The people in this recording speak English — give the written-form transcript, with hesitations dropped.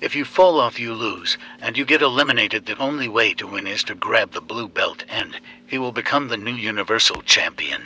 If you fall off, you lose, and you get eliminated. The only way to win is to grab the blue belt, and he will become the new Universal Champion.